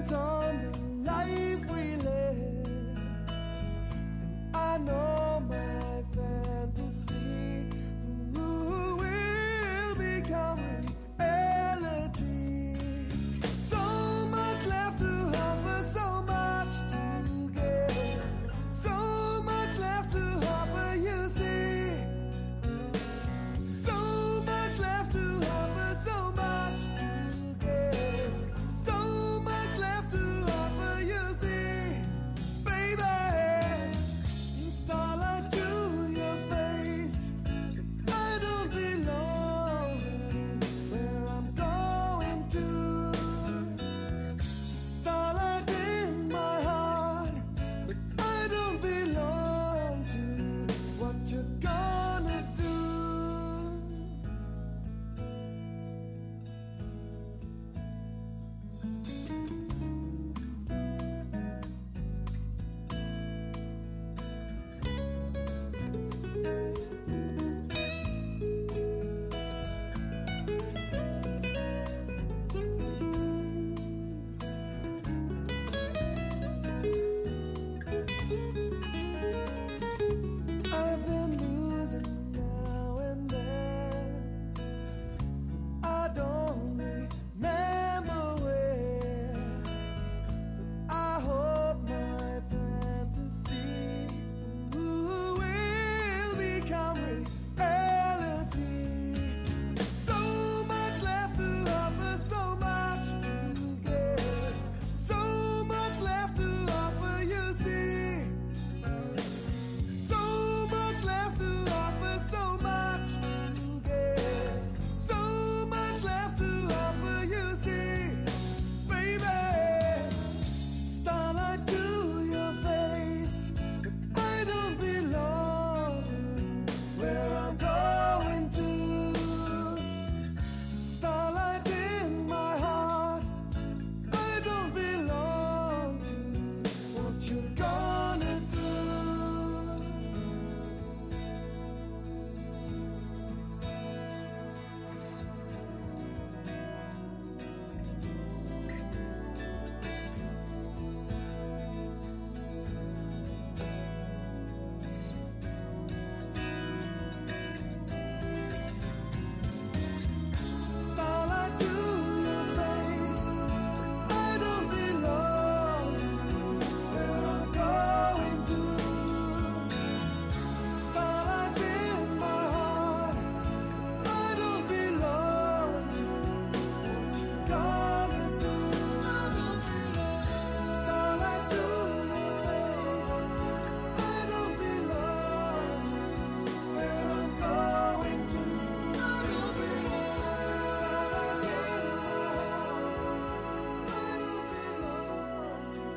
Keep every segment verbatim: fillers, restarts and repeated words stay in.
depends on the life we live. And I know my fantasy will become reality. So much left to offer, so much to give. So much left to offer, you see. So much left to offer, so much to give. So much left to offer, you see. Baby, starlight to your face. I don't belong where I'm going to. Starlight in my heart, but I don't belong to what you're gonna do. I've been losing now and then. I don't remember where. I hope my fantasy will become reality. So much left to offer, so much to give. So much left to offer, you see. So much left to offer, so much to give. So much left to offer, you see. Baby, starlight to your face, but I don't belong where I'm going to. Starlight in my heart, I don't belong to what you're gonna do. Starlight to your face, I don't belong where I'm going to. Starlight in my heart, I don't belong to what you gonna do. Starlight to your face, I don't belong where I'm going to. Starlight in my heart, I don't belong to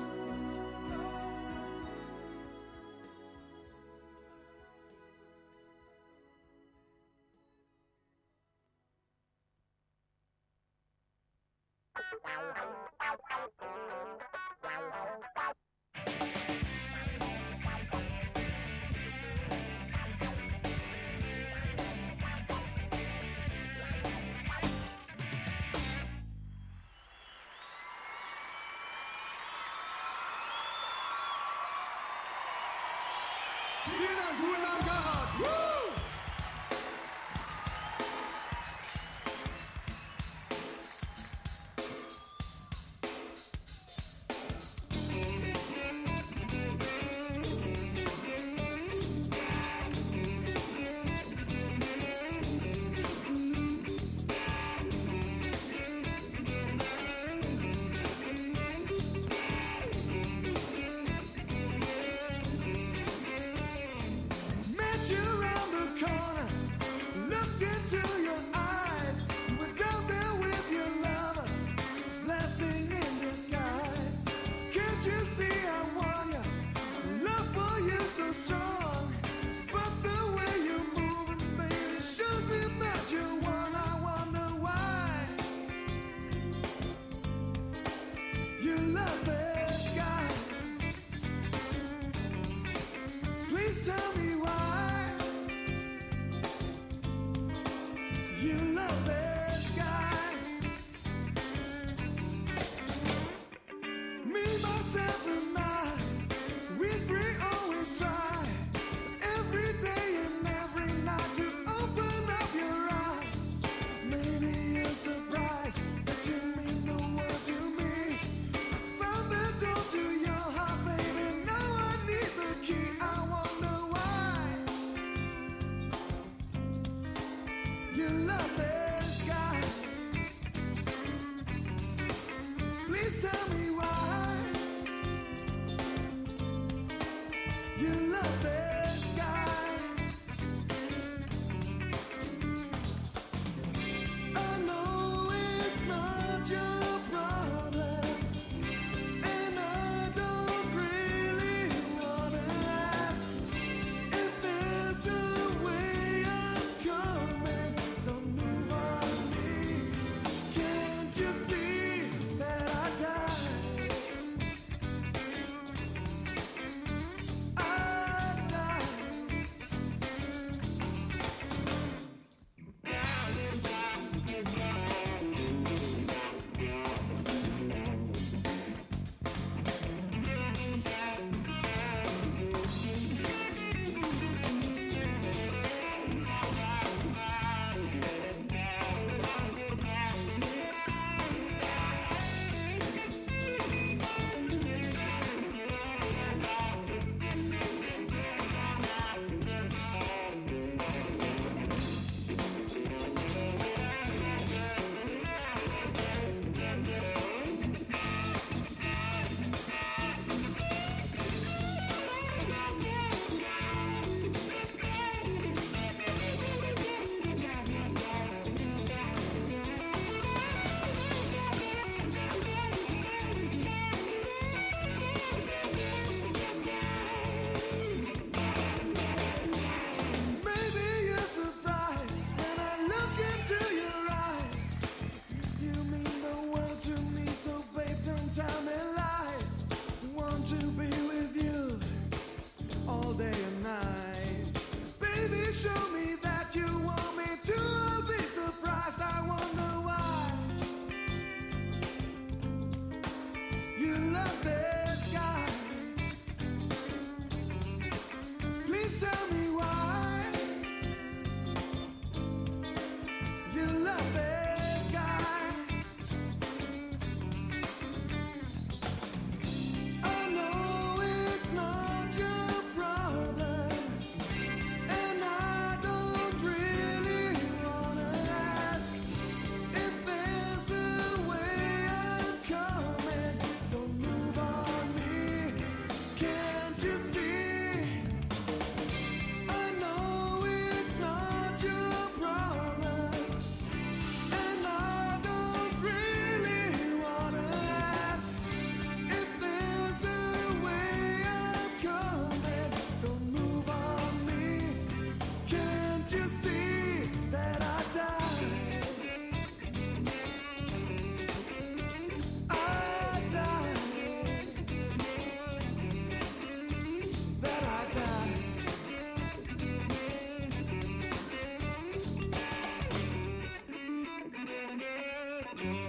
Vielen Dank, guten Abend, Gerhard. Woo! Met you around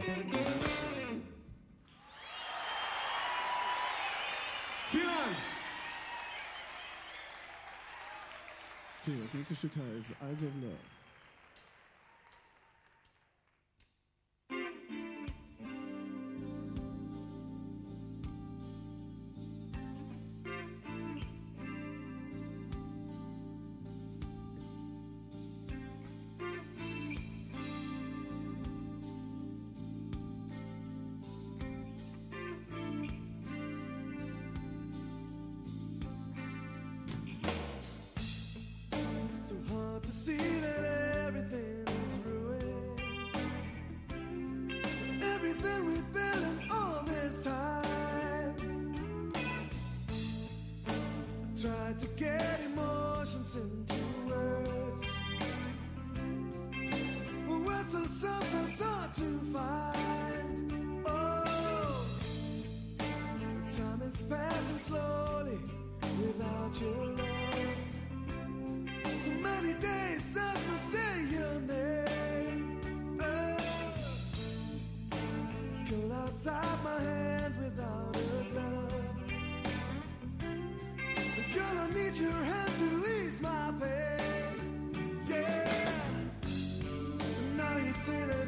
Vielen Dank. Okay, das nächste Stück heißt Eyes of Love. So hard to see that everything is ruined. Everything we've built in all this time. I tried to get emotions into words, but words are sometimes hard to find. Oh, time is passing slowly without your love. So many days just to say your name. Oh, it's cold outside my hand without a glove. And girl, I need your hand to ease my pain. Yeah. And now you say that